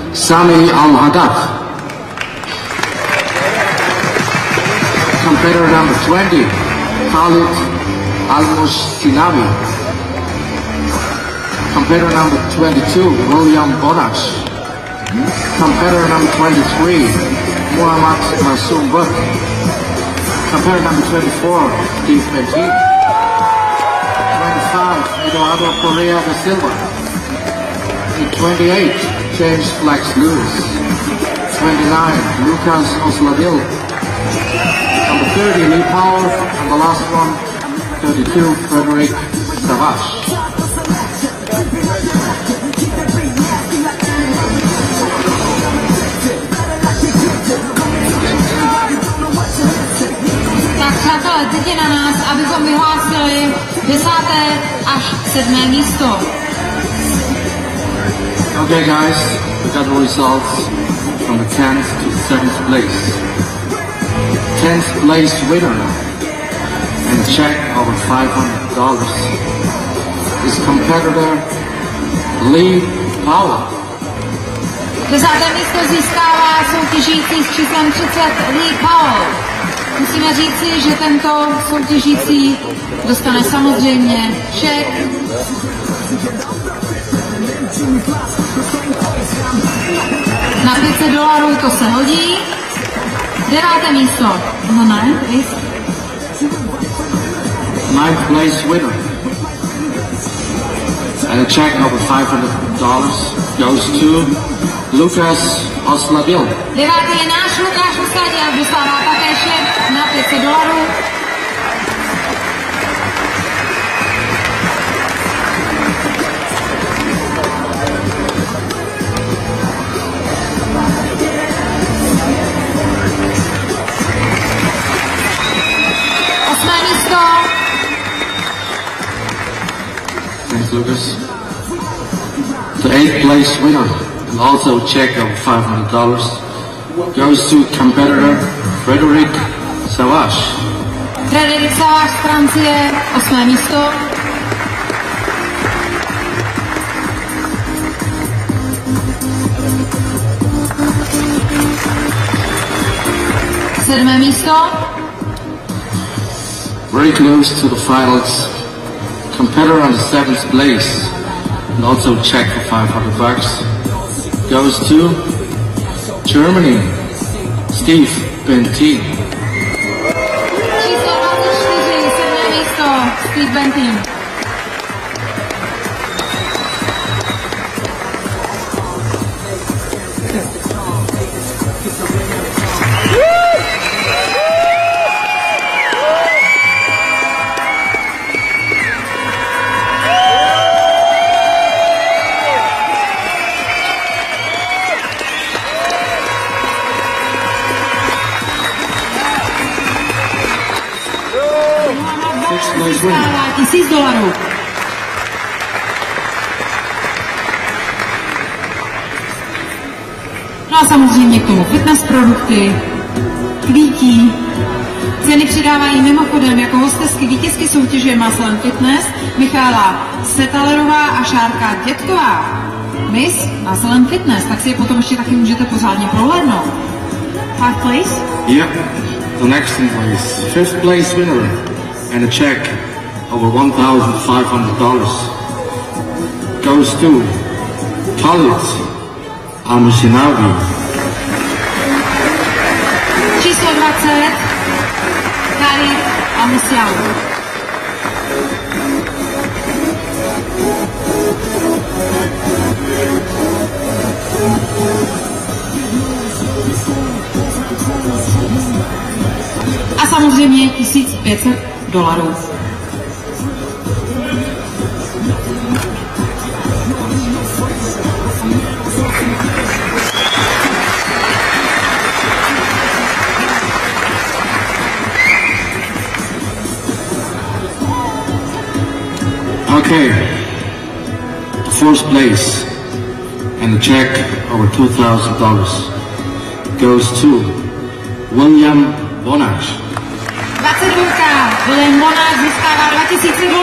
Sami Al-Haddad. Competitor number 20, Khalid Al-Mushtinabi. Competitor number 22, William Bonach. Competitor number 23, Muhammad Masoom Butt. Competitor number 24, Steve Bentin. 25, Eduardo Correa da Silva. 28, James Flex Lewis. 29, Lucas Osladil. Number 30, Lee Powell. And the last one, 32, Frederic Savage. Tak přátelé, teď je na nás, abychom vyhlásili 10. až 7. místo. Okay guys, we got the results from the 10th to 7th place. 10th place winner and check over $500 is competitor Lee Powell. 10. místo získává soutěžící s číslem 30 Lee Powell. Musíme říci, že tento soutěžící dostane samozřejmě šek. Na $500 to se hodí. 9. místo. No ne, please. 9th place winner. And a check over $500 goes to Lucas Osladil. 9. je náš Lukáš Osladil, dostává také šek na $500. Thanks, Lucas. The 8th place winner, and also a check of $500, goes to competitor Frederic Savage. Frederic Savage z Francie, 8. místo. Sedmé místo. Very close to the finals. Competitor on the 7th place, and also check for $500, goes to Germany, Steve Bentin. Číslo 24, 7. místo, Steve Bentin. $1000. No a samozřejmě k tomu fitness produkty, kvítí. Ceny přidávají mimochodem jako hostesky vítězky soutěže Muscle & Fitness Michála Setalerová a Šárka Dětková. Miss Muscle & Fitness, tak si je potom ještě taky můžete pořádně prohlédnout. 5th place? Yep, the next in place. 5th place winner and a check over $1,500 goes to Khalid Al-Mushtinabi. Číslo 20, Khalid Al-Mushtinabi. A samozřejmě $1500. Okay, the 4th place and the check over $2,000 goes to William Bonach. 22. William Bonach získává $2000.